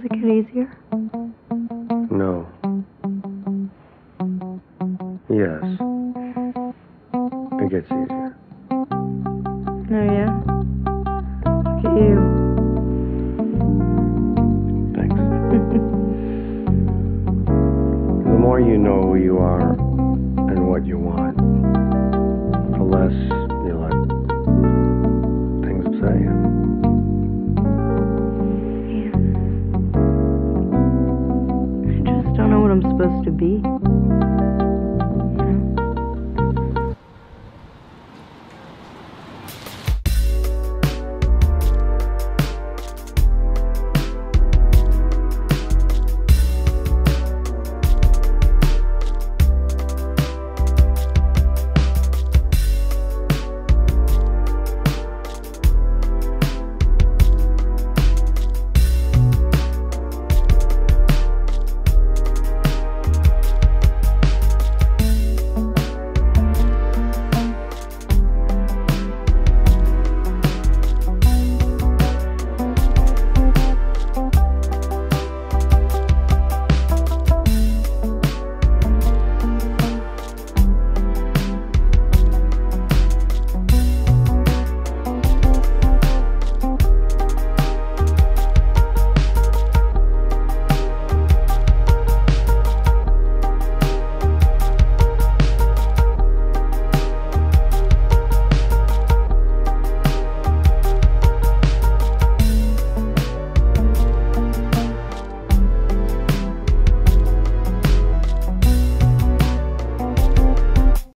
Does it get easier? No. Yes. It gets easier. Oh, yeah? Look at you. Thanks. The more you know who you are and what you want, the less you let things upset you. Yeah. I just don't know what I'm supposed to be.